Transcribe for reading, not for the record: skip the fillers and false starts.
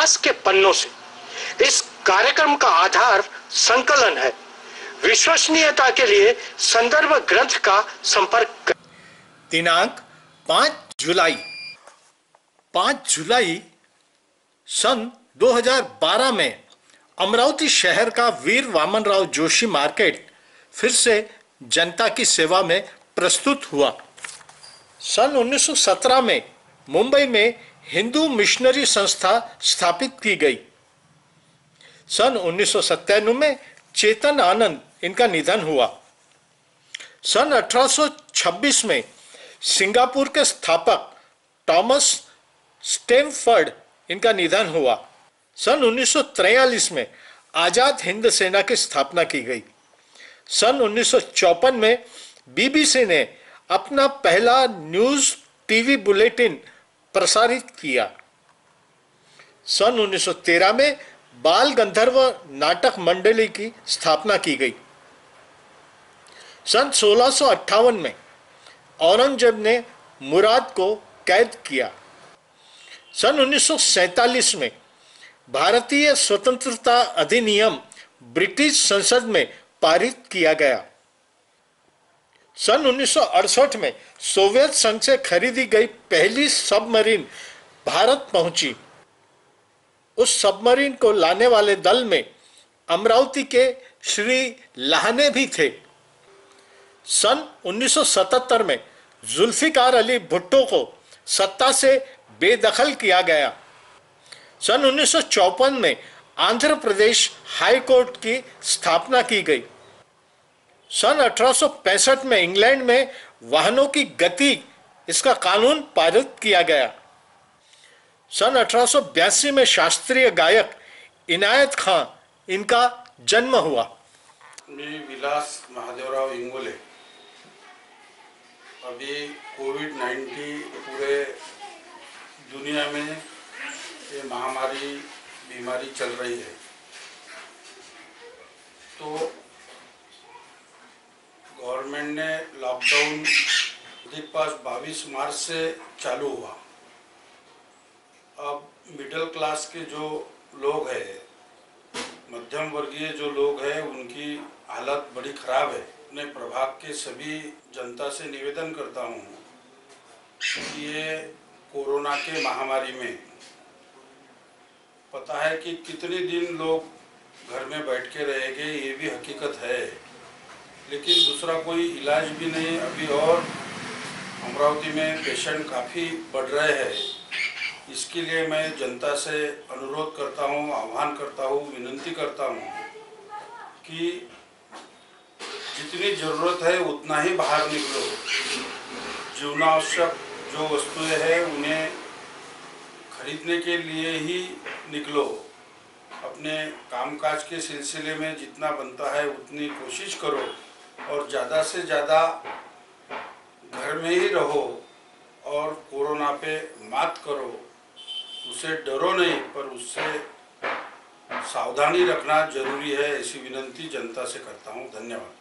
इतिहास के पन्नों से। इस कार्यक्रम का आधार संकलन है। विश्वसनीयता के लिए संदर्भ ग्रंथ का संपर्क करें। दिनांक 5 जुलाई सन 2012 में अमरावती शहर का वीर वामनराव जोशी मार्केट फिर से जनता की सेवा में प्रस्तुत हुआ। सन 1917 में मुंबई में हिंदू मिशनरी संस्था स्थापित की गई। सन 1997 में चेतन आनंद इनका निधन हुआ। सन 1826 में सिंगापुर के स्थापक थॉमस स्टेमफर्ड इनका निधन हुआ। सन 1943 में आजाद हिंद सेना की स्थापना की गई। सन 1954 में बीबीसी ने अपना पहला न्यूज टीवी बुलेटिन प्रसारित किया। सन 1913 में बाल गंधर्व नाटक मंडली की स्थापना की गई। सन 1658 में औरंगजेब ने मुराद को कैद किया। सन 1947 में भारतीय स्वतंत्रता अधिनियम ब्रिटिश संसद में पारित किया गया। सन 1968 में सोवियत संघ से खरीदी गई पहली सबमरीन भारत पहुंची। उस सबमरीन को लाने वाले दल में अमरावती के श्री लाहने भी थे। सन 1977 में जुल्फिकार अली भुट्टो को सत्ता से बेदखल किया गया। सन 1954 में आंध्र प्रदेश हाई कोर्ट की स्थापना की गई। सन 1865 में इंग्लैंड में वाहनों की गति इसका कानून पारित किया गया। सन 1882 में शास्त्रीय गायक इनायत खां इनका जन्म हुआ। मी विलास महादेवराव इंगोले। अभी कोविड-19 पूरे दुनिया में ये महामारी बीमारी चल रही है, तो गवर्नमेंट ने लॉकडाउन अधिक पास 22 मार्च से चालू हुआ। अब मिडिल क्लास के जो लोग हैं, मध्यम वर्गीय जो लोग हैं, उनकी हालत बड़ी ख़राब है। अपने प्रभाग के सभी जनता से निवेदन करता हूँ कि ये कोरोना के महामारी में पता है कि कितने दिन लोग घर में बैठ के रहेंगे, ये भी हकीकत है, लेकिन दूसरा कोई इलाज भी नहीं। अभी और अमरावती में पेशेंट काफ़ी बढ़ रहे हैं। इसके लिए मैं जनता से अनुरोध करता हूँ, आह्वान करता हूँ, विनती करता हूँ कि जितनी ज़रूरत है उतना ही बाहर निकलो। जीवनावश्यक जो वस्तुएं हैं उन्हें खरीदने के लिए ही निकलो। अपने कामकाज के सिलसिले में जितना बनता है उतनी कोशिश करो और ज़्यादा से ज़्यादा घर में ही रहो और कोरोना पे मात करो। उसे डरो नहीं, पर उससे सावधानी रखना जरूरी है। ऐसी विनती जनता से करता हूँ। धन्यवाद।